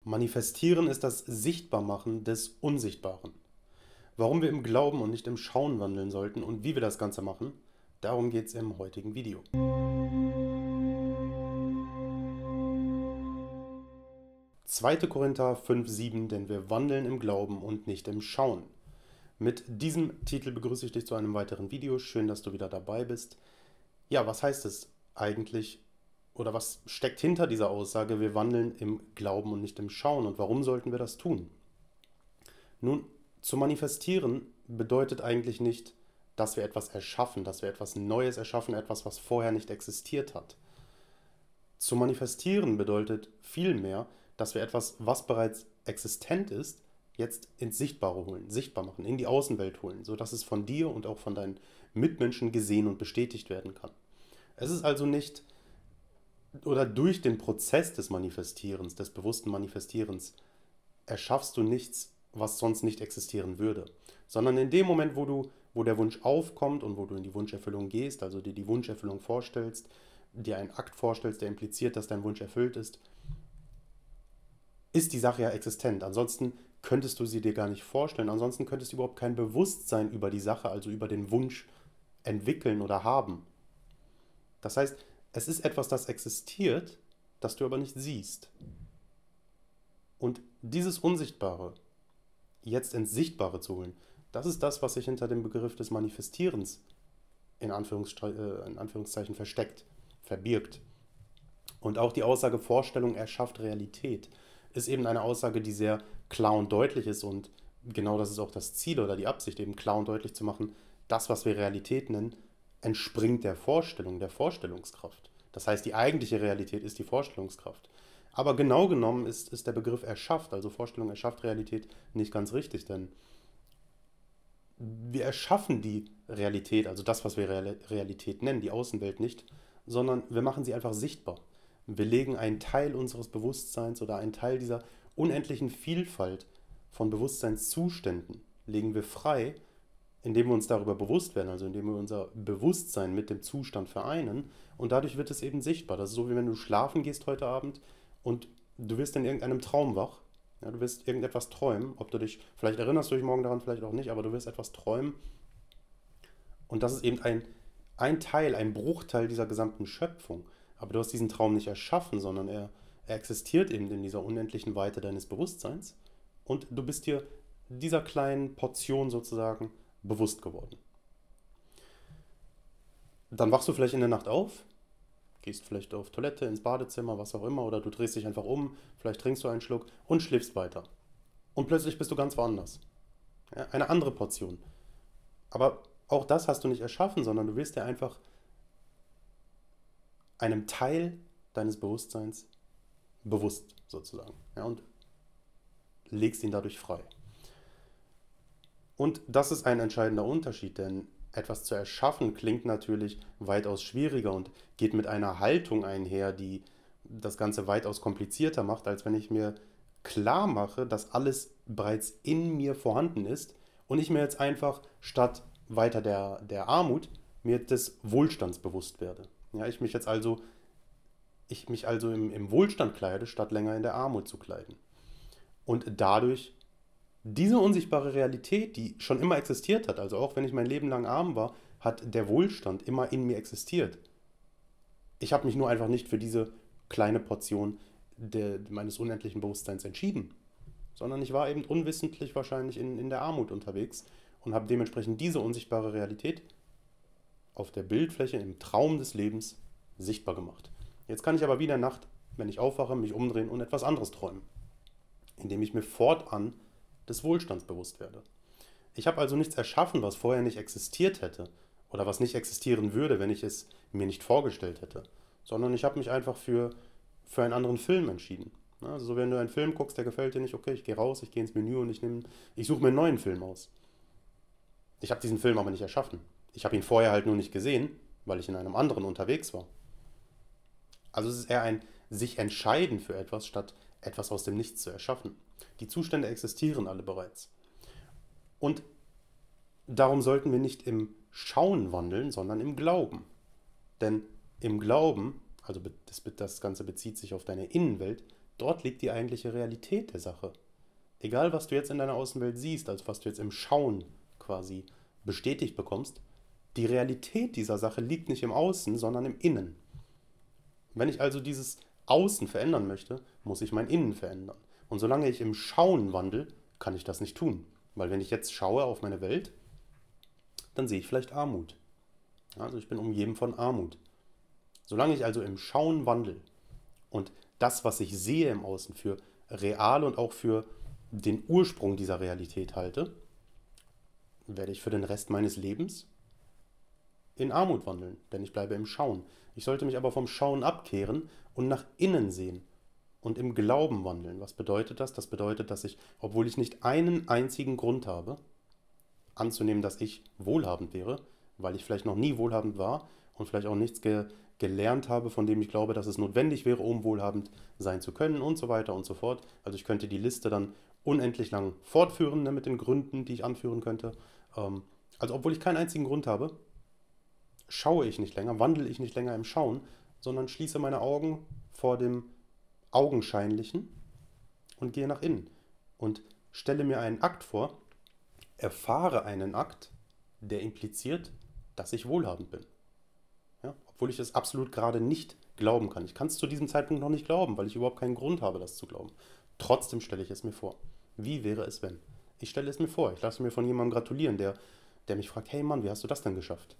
Manifestieren ist das Sichtbarmachen des Unsichtbaren. Warum wir im Glauben und nicht im Schauen wandeln sollten und wie wir das Ganze machen, darum geht es im heutigen Video. 2. Korinther 5,7, denn wir wandeln im Glauben und nicht im Schauen. Mit diesem Titel begrüße ich dich zu einem weiteren Video. Schön, dass du wieder dabei bist. Ja, was heißt es eigentlich oder was steckt hinter dieser Aussage, wir wandeln im Glauben und nicht im Schauen, und warum sollten wir das tun? Nun, zu manifestieren bedeutet eigentlich nicht, dass wir etwas erschaffen, dass wir etwas Neues erschaffen, etwas, was vorher nicht existiert hat. Zu manifestieren bedeutet vielmehr, dass wir etwas, was bereits existent ist, jetzt ins Sichtbare holen, sichtbar machen, in die Außenwelt holen, sodass es von dir und auch von deinen Mitmenschen gesehen und bestätigt werden kann. Es ist also nicht, oder durch den Prozess des Manifestierens, des bewussten Manifestierens, erschaffst du nichts, was sonst nicht existieren würde, sondern in dem Moment, wo der Wunsch aufkommt und wo du in die Wunscherfüllung gehst, also dir die Wunscherfüllung vorstellst, dir einen Akt vorstellst, der impliziert, dass dein Wunsch erfüllt ist die Sache ja existent. Ansonsten könntest du sie dir gar nicht vorstellen. Ansonsten könntest du überhaupt kein Bewusstsein über die Sache, also über den Wunsch, entwickeln oder haben. Das heißt, es ist etwas, das existiert, das du aber nicht siehst. Und dieses Unsichtbare jetzt ins Sichtbare zu holen, das ist das, was sich hinter dem Begriff des Manifestierens in Anführungszeichen versteckt, verbirgt. Und auch die Aussage Vorstellung erschafft Realität ist eben eine Aussage, die sehr klar und deutlich ist, und genau das ist auch das Ziel oder die Absicht, eben klar und deutlich zu machen, das, was wir Realität nennen, entspringt der Vorstellung, der Vorstellungskraft. Das heißt, die eigentliche Realität ist die Vorstellungskraft. Aber genau genommen ist der Begriff erschafft, also Vorstellung erschafft Realität, nicht ganz richtig, denn wir erschaffen die Realität, also das, was wir Realität nennen, die Außenwelt nicht, sondern wir machen sie einfach sichtbar. Wir legen einen Teil unseres Bewusstseins oder einen Teil dieser unendlichen Vielfalt von Bewusstseinszuständen legen wir frei, indem wir uns darüber bewusst werden, also indem wir unser Bewusstsein mit dem Zustand vereinen, und dadurch wird es eben sichtbar. Das ist so, wie wenn du schlafen gehst heute Abend und du wirst in irgendeinem Traum wach. Ja, du wirst irgendetwas träumen, vielleicht erinnerst du dich morgen daran, vielleicht auch nicht, aber du wirst etwas träumen, und das ist eben ein Teil, ein Bruchteil dieser gesamten Schöpfung. Aber du hast diesen Traum nicht erschaffen, sondern er existiert eben in dieser unendlichen Weite deines Bewusstseins, und du bist dir dieser kleinen Portion sozusagen bewusst geworden. Dann wachst du vielleicht in der Nacht auf, gehst vielleicht auf Toilette, ins Badezimmer, was auch immer, oder du drehst dich einfach um, vielleicht trinkst du einen Schluck und schläfst weiter. Und plötzlich bist du ganz woanders. Ja, eine andere Portion. Aber auch das hast du nicht erschaffen, sondern du wirst dir einfach einem Teil deines Bewusstseins bewusst sozusagen, ja, und legst ihn dadurch frei. Und das ist ein entscheidender Unterschied, denn etwas zu erschaffen klingt natürlich weitaus schwieriger und geht mit einer Haltung einher, die das Ganze weitaus komplizierter macht, als wenn ich mir klar mache, dass alles bereits in mir vorhanden ist und ich mir jetzt einfach statt weiter der Armut mir des Wohlstands bewusst werde. Ja, ich mich also im Wohlstand kleide, statt länger in der Armut zu kleiden. Und dadurch diese unsichtbare Realität, die schon immer existiert hat, also auch wenn ich mein Leben lang arm war, hat der Wohlstand immer in mir existiert. Ich habe mich nur einfach nicht für diese kleine Portion meines unendlichen Bewusstseins entschieden, sondern ich war eben unwissentlich wahrscheinlich in der Armut unterwegs und habe dementsprechend diese unsichtbare Realität auf der Bildfläche im Traum des Lebens sichtbar gemacht. Jetzt kann ich aber wieder Nacht, wenn ich aufwache, mich umdrehen und etwas anderes träumen, indem ich mir fortan des Wohlstands bewusst werde. Ich habe also nichts erschaffen, was vorher nicht existiert hätte oder was nicht existieren würde, wenn ich es mir nicht vorgestellt hätte, sondern ich habe mich einfach für einen anderen Film entschieden. Also wenn du einen Film guckst, der gefällt dir nicht, okay, ich gehe raus, ich gehe ins Menü und ich suche mir einen neuen Film aus. Ich habe diesen Film aber nicht erschaffen. Ich habe ihn vorher halt nur nicht gesehen, weil ich in einem anderen unterwegs war. Also es ist eher ein sich entscheiden für etwas, statt etwas aus dem Nichts zu erschaffen. Die Zustände existieren alle bereits. Und darum sollten wir nicht im Schauen wandeln, sondern im Glauben. Denn im Glauben, also das Ganze bezieht sich auf deine Innenwelt, Dort liegt die eigentliche Realität der Sache. Egal, was du jetzt in deiner Außenwelt siehst, also was du jetzt im Schauen quasi bestätigt bekommst, die Realität dieser Sache liegt nicht im Außen, sondern im Innen. Wenn ich also dieses Außen verändern möchte, muss ich mein Innen verändern. Und solange ich im Schauen wandle, kann ich das nicht tun. Weil wenn ich jetzt schaue auf meine Welt, dann sehe ich vielleicht Armut. Also ich bin umgeben von Armut. Solange ich also im Schauen wandle und das, was ich sehe im Außen, für real und auch für den Ursprung dieser Realität halte, werde ich für den Rest meines Lebens in Armut wandeln, denn ich bleibe im Schauen. Ich sollte mich aber vom Schauen abkehren und nach innen sehen und im Glauben wandeln. Was bedeutet das? Das bedeutet, dass ich, obwohl ich nicht einen einzigen Grund habe, anzunehmen, dass ich wohlhabend wäre, weil ich vielleicht noch nie wohlhabend war und vielleicht auch nichts gelernt habe, von dem ich glaube, dass es notwendig wäre, um wohlhabend sein zu können und so weiter und so fort. Also ich könnte die Liste dann unendlich lang fortführen, ne, mit den Gründen, die ich anführen könnte. Also obwohl ich keinen einzigen Grund habe, schaue ich nicht länger, wandle ich nicht länger im Schauen, sondern schließe meine Augen vor dem Augenscheinlichen und gehe nach innen und stelle mir einen Akt vor, erfahre einen Akt, der impliziert, dass ich wohlhabend bin. Ja? Obwohl ich es absolut gerade nicht glauben kann. Ich kann es zu diesem Zeitpunkt noch nicht glauben, weil ich überhaupt keinen Grund habe, das zu glauben. Trotzdem stelle ich es mir vor. Wie wäre es, wenn? Ich stelle es mir vor. Ich lasse mir von jemandem gratulieren, der mich fragt, hey Mann, wie hast du das denn geschafft?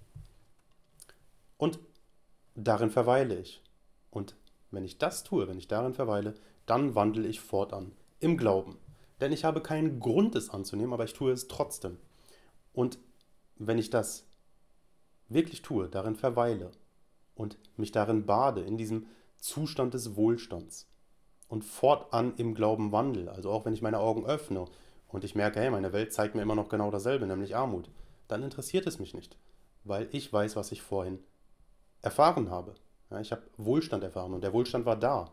Und darin verweile ich. Und wenn ich das tue, wenn ich darin verweile, dann wandle ich fortan im Glauben. Denn ich habe keinen Grund, es anzunehmen, aber ich tue es trotzdem. Und wenn ich das wirklich tue, darin verweile und mich darin bade, in diesem Zustand des Wohlstands und fortan im Glauben wandle, also auch wenn ich meine Augen öffne und ich merke, hey, meine Welt zeigt mir immer noch genau dasselbe, nämlich Armut, dann interessiert es mich nicht, weil ich weiß, was ich vorhin erfahren habe. Ja, ich habe Wohlstand erfahren und der Wohlstand war da.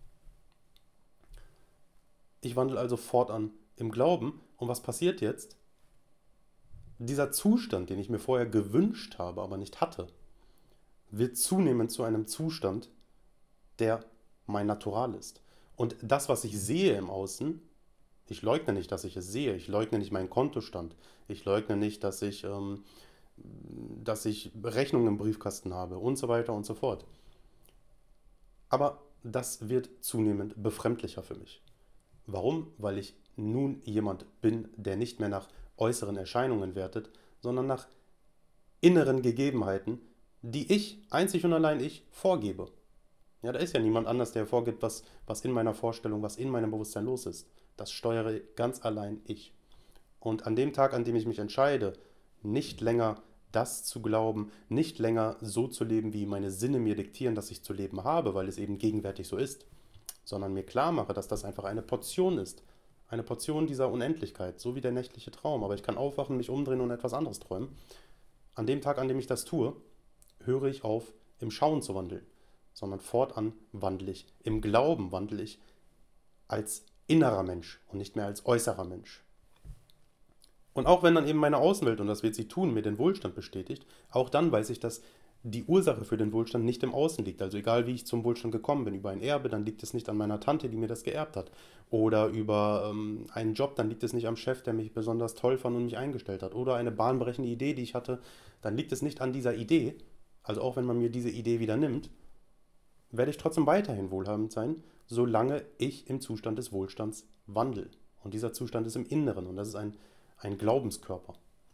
Ich wandle also fortan im Glauben und was passiert jetzt? Dieser Zustand, den ich mir vorher gewünscht habe, aber nicht hatte, wird zunehmend zu einem Zustand, der mein Natural ist. Und das, was ich sehe im Außen, ich leugne nicht, dass ich es sehe. Ich leugne nicht meinen Kontostand. Ich leugne nicht, dass ich Rechnungen im Briefkasten habe und so weiter und so fort. Aber das wird zunehmend befremdlicher für mich. Warum? Weil ich nun jemand bin, der nicht mehr nach äußeren Erscheinungen wertet, sondern nach inneren Gegebenheiten, die ich, einzig und allein ich, vorgebe. Ja, da ist ja niemand anders, der vorgibt, was in meiner Vorstellung, was in meinem Bewusstsein los ist. Das steuere ganz allein ich. Und an dem Tag, an dem ich mich entscheide, nicht länger das zu glauben, nicht länger so zu leben, wie meine Sinne mir diktieren, dass ich zu leben habe, weil es eben gegenwärtig so ist, sondern mir klar mache, dass das einfach eine Portion ist. Eine Portion dieser Unendlichkeit, so wie der nächtliche Traum. Aber ich kann aufwachen, mich umdrehen und etwas anderes träumen. An dem Tag, an dem ich das tue, höre ich auf, im Schauen zu wandeln, sondern fortan wandle ich, im Glauben wandle ich als innerer Mensch und nicht mehr als äußerer Mensch. Und auch wenn dann eben meine Außenwelt, und das wird sie tun, mir den Wohlstand bestätigt, auch dann weiß ich, dass die Ursache für den Wohlstand nicht im Außen liegt. Also egal, wie ich zum Wohlstand gekommen bin, über ein Erbe, dann liegt es nicht an meiner Tante, die mir das geerbt hat. Oder über einen Job, dann liegt es nicht am Chef, der mich besonders toll fand und mich eingestellt hat. Oder eine bahnbrechende Idee, die ich hatte, dann liegt es nicht an dieser Idee. Also auch wenn man mir diese Idee wieder nimmt, werde ich trotzdem weiterhin wohlhabend sein, solange ich im Zustand des Wohlstands wandle. Und dieser Zustand ist im Inneren und das ist ein Glaubenskörper.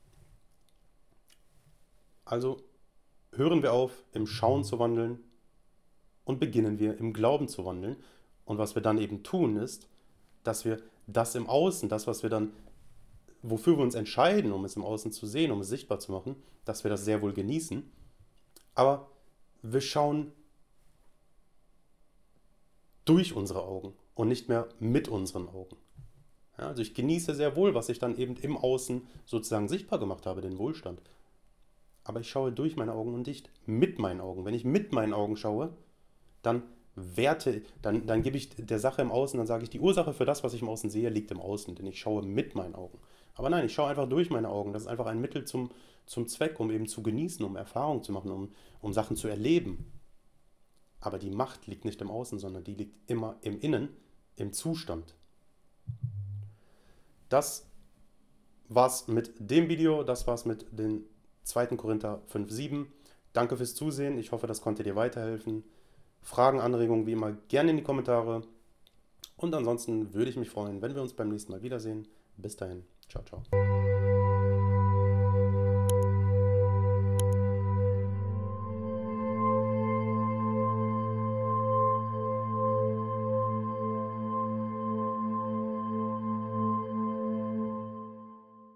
Also hören wir auf, im Schauen zu wandeln und beginnen wir im Glauben zu wandeln. Und was wir dann eben tun, ist, dass wir das im Außen, das, was wir dann, wofür wir uns entscheiden, um es im Außen zu sehen, um es sichtbar zu machen, dass wir das sehr wohl genießen. Aber wir schauen durch unsere Augen und nicht mehr mit unseren Augen. Ja, also ich genieße sehr wohl, was ich dann eben im Außen sozusagen sichtbar gemacht habe, den Wohlstand. Aber ich schaue durch meine Augen und nicht mit meinen Augen. Wenn ich mit meinen Augen schaue, dann dann gebe ich der Sache im Außen, dann sage ich, die Ursache für das, was ich im Außen sehe, liegt im Außen, denn ich schaue mit meinen Augen. Aber nein, ich schaue einfach durch meine Augen. Das ist einfach ein Mittel zum Zweck, um eben zu genießen, um Erfahrungen zu machen, um Sachen zu erleben. Aber die Macht liegt nicht im Außen, sondern die liegt immer im Innen, im Zustand. Das war's mit dem Video, das war's mit den 2. Korinther 5,7. Danke fürs Zusehen, ich hoffe, das konnte dir weiterhelfen. Fragen, Anregungen wie immer gerne in die Kommentare. Und ansonsten würde ich mich freuen, wenn wir uns beim nächsten Mal wiedersehen. Bis dahin, ciao, ciao.